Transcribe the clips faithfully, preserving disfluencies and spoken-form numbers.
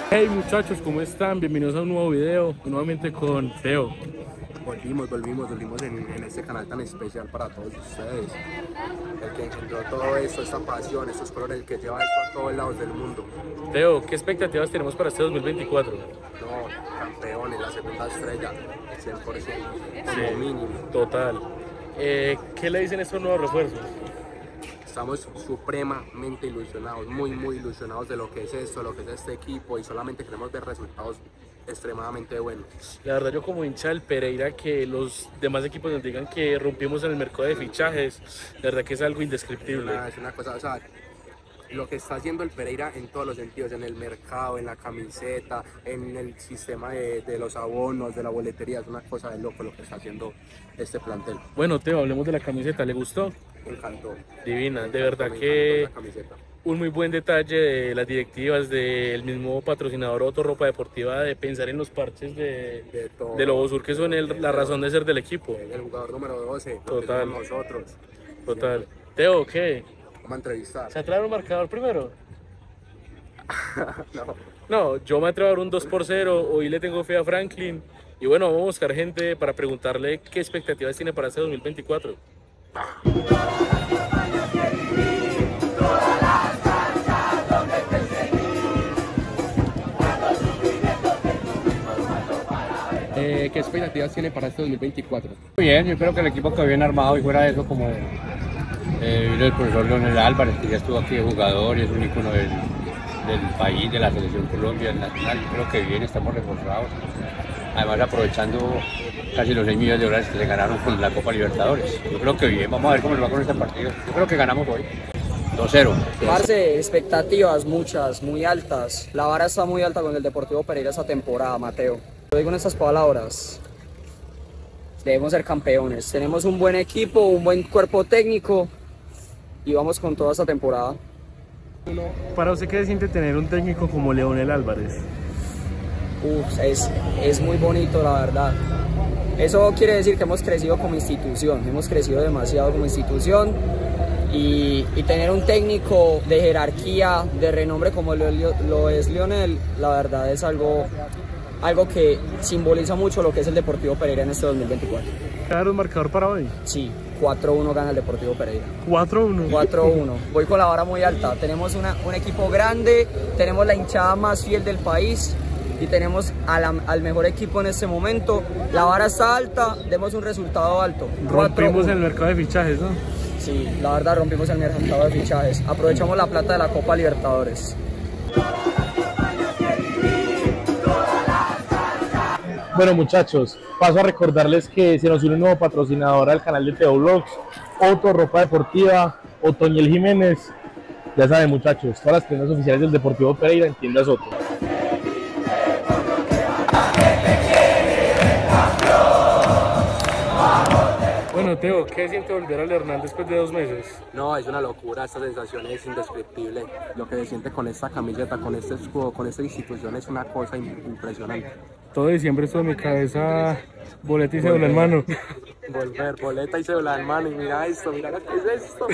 Hey muchachos, ¿cómo están? Bienvenidos a un nuevo video, nuevamente con Teo. Volvimos, volvimos, volvimos en, en este canal tan especial para todos ustedes. El que encontró todo esto, esta pasión, estos colores, el que lleva esto a todos lados del mundo. Teo, ¿qué expectativas tenemos para este dos mil veinticuatro? No, campeones, la segunda estrella, cien por ciento, como Sí, mínimo. total. Eh, ¿Qué le dicen estos nuevos refuerzos? Estamos supremamente ilusionados, muy, muy ilusionados de lo que es esto, de lo que es este equipo y solamente queremos ver resultados extremadamente buenos. La verdad, yo como hincha del Pereira, que los demás equipos nos digan que rompimos en el mercado de fichajes, la verdad que es algo indescriptible. Una, es una cosa, o sea, lo que está haciendo el Pereira en todos los sentidos, en el mercado, en la camiseta, en el sistema de, de los abonos, de la boletería, es una cosa de loco lo que está haciendo este plantel. Bueno, Teo, hablemos de la camiseta, ¿le gustó? Me encantó. Divina, de Me verdad encantó que esa camiseta. un muy buen detalle de las directivas, del mismo patrocinador Otto Ropa Deportiva, de pensar en los parches de, De todo. de Lobo Sur, que son el- la razón de ser del equipo. El jugador número doce, Total. nosotros. Total. Teo, ¿qué? Vamos a entrevistar. ¿Se atreve un marcador primero? No. No, yo me atrevo a dar un dos por cero, hoy le tengo fe a Franklin. Y bueno, vamos a buscar gente para preguntarle qué expectativas tiene para este dos mil veinticuatro. Eh, ¿Qué expectativas tiene para este dos mil veinticuatro? Muy bien, yo creo que el equipo quedó bien armado y fuera de eso como eh, vino el profesor Leonel Álvarez, que ya estuvo aquí de jugador y es un ícono del, del país, de la selección Colombia, del nacional. Yo creo que bien, estamos reforzados. Además aprovechando casi los seis millones de dólares que se ganaron con la Copa Libertadores. Yo creo que bien, vamos a ver cómo nos va con este partido. Yo creo que ganamos hoy. dos cero. Parce, expectativas muchas, muy altas. La vara está muy alta con el Deportivo Pereira esta temporada, Mateo. Lo digo en estas palabras. Debemos ser campeones. Tenemos un buen equipo, un buen cuerpo técnico y vamos con toda esta temporada. ¿Para usted qué se siente tener un técnico como Leonel Álvarez? Uf, es, es muy bonito, la verdad. Eso quiere decir que hemos crecido como institución, hemos crecido demasiado como institución. Y, y tener un técnico de jerarquía, de renombre como lo, lo es Lionel, la verdad es algo, algo que simboliza mucho lo que es el Deportivo Pereira en este dos mil veinticuatro. ¿Dar un marcador para hoy? Sí, cuatro uno gana el Deportivo Pereira. cuatro uno. cuatro uno. Voy con la vara muy alta. Tenemos una, un equipo grande, tenemos la hinchada más fiel del país y tenemos a la, al mejor equipo en este momento. La vara está alta, demos un resultado alto. Rompimos el mercado de fichajes, ¿no? Sí, la verdad rompimos el mercado de fichajes. Aprovechamos la plata de la Copa Libertadores. Bueno muchachos, paso a recordarles que se nos une un nuevo patrocinador al canal de Teo Vlogs, Otto Ropa Deportiva, Otoniel Jiménez. Ya saben muchachos, todas las tiendas oficiales del Deportivo Pereira en tiendas Otto. Bueno, Teo, ¿qué siente volver al Hernán después de dos meses? No, es una locura, esta sensación es indescriptible. Lo que se siente con esta camiseta, con este escudo, con esta institución es una cosa impresionante. Todo diciembre estuvo en mi cabeza boleta y cédula en mano. Volver, boleta y cédula en mano y mira esto, mira lo que es esto.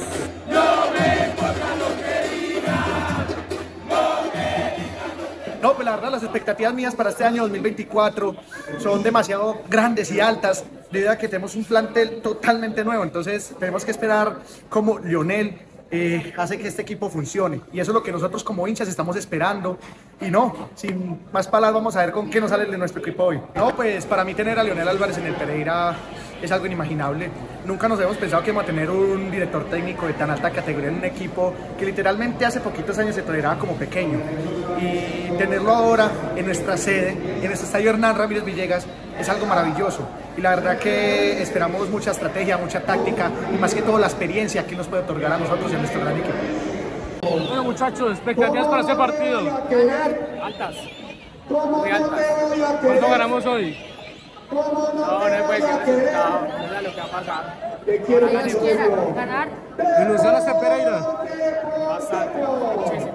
No, pues la verdad las expectativas mías para este año dos mil veinticuatro son demasiado grandes y altas debido a que tenemos un plantel totalmente nuevo, entonces tenemos que esperar cómo Lionel eh, hace que este equipo funcione y eso es lo que nosotros como hinchas estamos esperando y no, sin más palabras vamos a ver con qué nos sale de nuestro equipo hoy. No, pues para mí tener a Leonel Álvarez en el Pereira es algo inimaginable. Nunca nos habíamos pensado que íbamos a tener un director técnico de tan alta categoría en un equipo que literalmente hace poquitos años se toleraba como pequeño. Y tenerlo ahora en nuestra sede, en nuestro estadio Hernán Ramírez Villegas, es algo maravilloso. Y la verdad que esperamos mucha estrategia, mucha táctica y más que todo la experiencia que nos puede otorgar a nosotros en nuestro gran equipo. Bueno muchachos, expectativas para este partido. Altas, muy altas. ¿Cuánto ganamos hoy? No, no puede ser resultado, no es lo que va a pasar. Ojalá Dios quiera ganar ¿Ilusión hasta Pereira? bastante, muchísimo.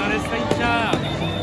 para esta hinchada.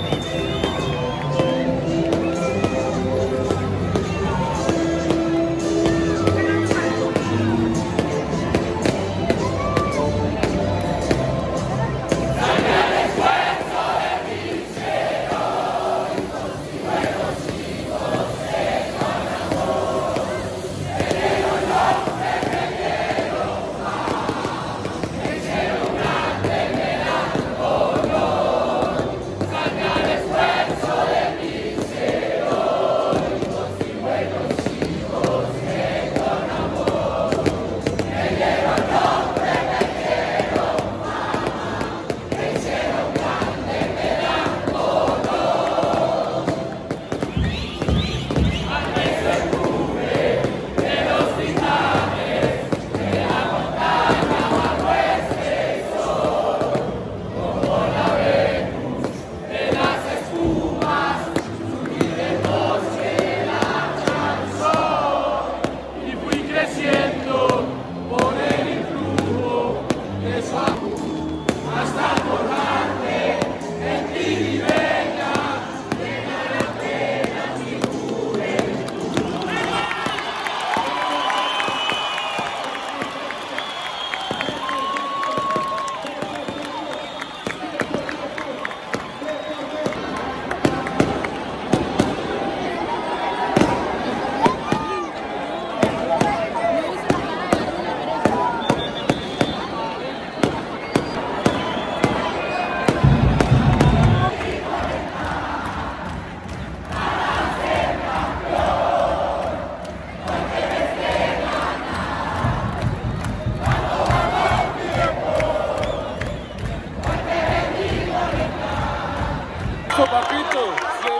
Papito,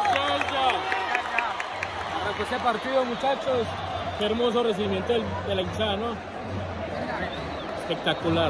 arrancó este partido, muchachos. Qué hermoso recibimiento del, de la hinchada, ¿no? Espectacular.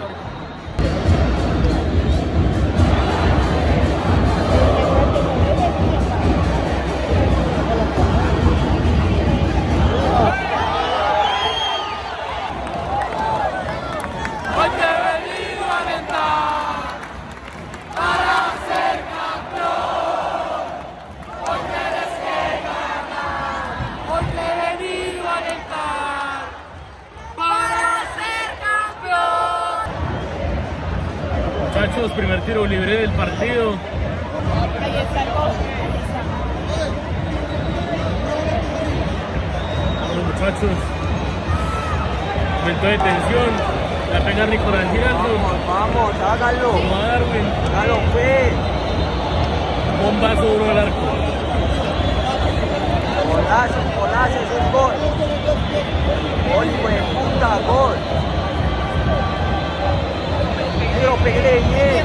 Muchachos, primer tiro libre del partido. Ahí está el gol. Vamos, muchachos. Momento de tensión. La pega Nicolás Giraldo. Vamos, vamos, hágalo. Como a Darwin. Hágalo, pues. Bombazo duro al arco. Golazo, golazo, es un gol. Gol, pues, puta, gol. Pero pegué bien.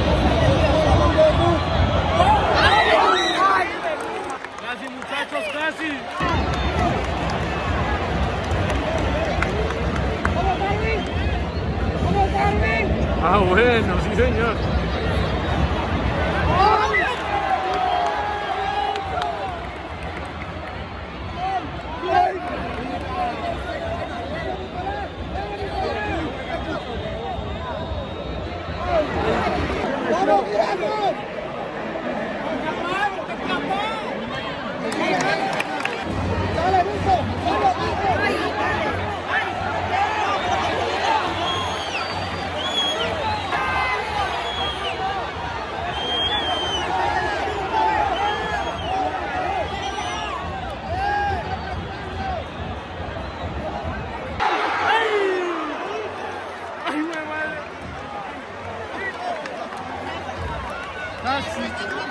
Casi, muchachos, casi. ¡Vamos, Darwin! ¡Vamos, Darwin! Ah, bueno, sí, señor. Casi.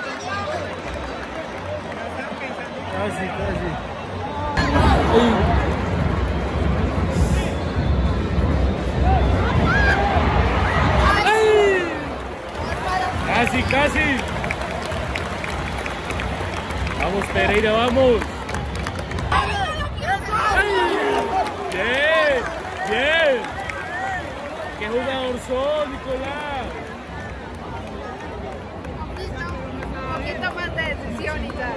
Casi, casi. Casi, casi. Vamos, Pereira, vamos. Bien, bien. Qué jugador sos, Nicolás. Un poquito más de decisión y ya.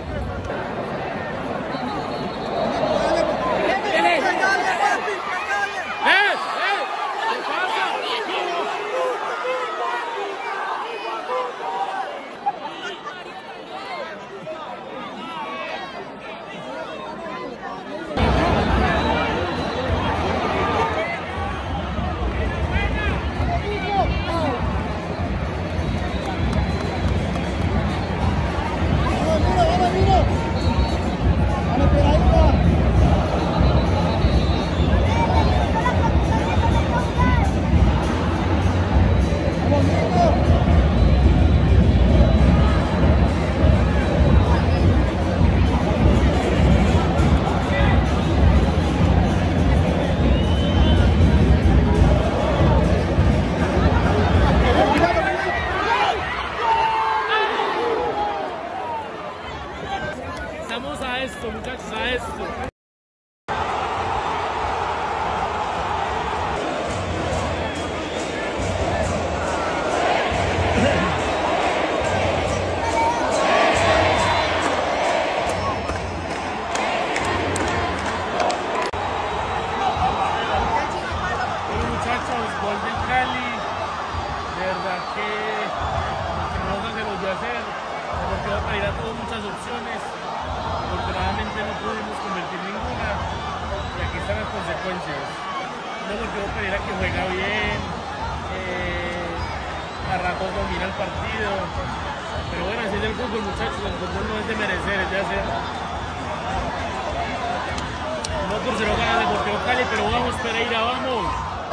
Estamos a esto, muchachos, a esto. Consecuencias. No Deportivo Pereira que juega bien, eh, a ratos domina el partido, pero bueno, así es el fútbol, muchachos, el fútbol no es de merecer, es de hacer. No por cero gana Deportivo Cali, pero vamos Pereira, vamos.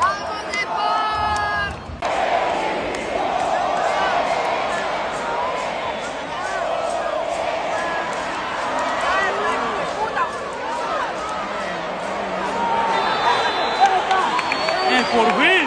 ¡Por fin!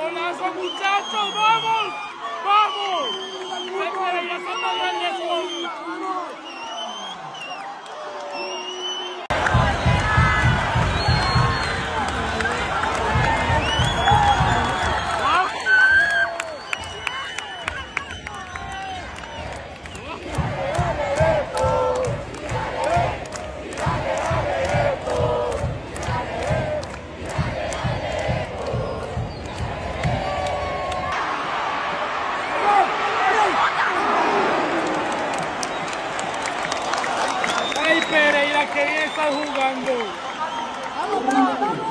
¡Golazo, muchachos! ¡Vamos! ¡Vamos! ¡Se puede ir a hacer más grande eso! ¡Ay, Pereira, qué bien estás jugando! ¡Vamos, vamos, vamos!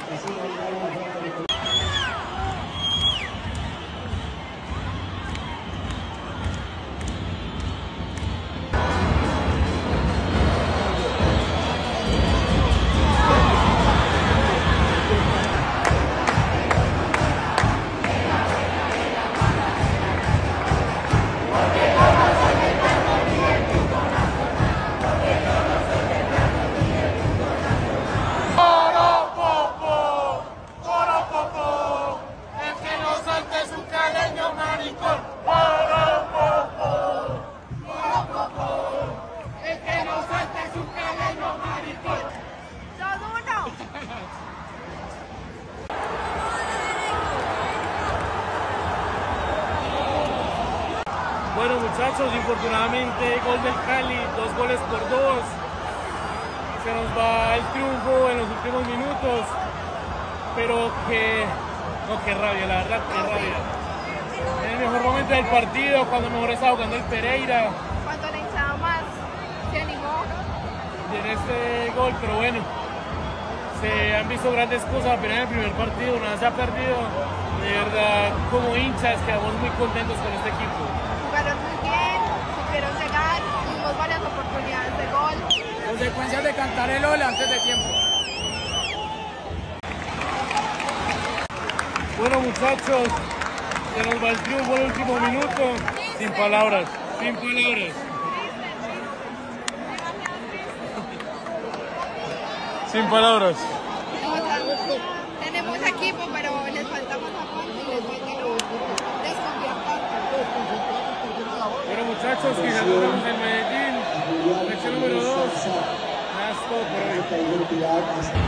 Bueno, muchachos, infortunadamente gol del Cali, dos goles por dos. Se nos va el triunfo en los últimos minutos, pero que, no, qué rabia, la verdad, qué rabia. En el mejor momento del partido, cuando mejor estaba jugando el Pereira. Cuando la hinchada más se animó. Y en este gol, pero bueno, se han visto grandes cosas apenas en el primer partido, nada se ha perdido. De verdad, como hinchas, quedamos muy contentos con este equipo. Jugaron muy bien, supieron llegar, tuvimos varias oportunidades de gol. Consecuencias de cantar el ole antes de tiempo. Bueno, muchachos, se nos va el triunfo el último minuto. Sin palabras, sin palabras. Sin palabras. Tenemos equipo, pero les falta más apoyo y les falta desconfianza. Bueno, muchachos, quizás nos vemos en Medellín. Lección número dos. Hasta por hoy.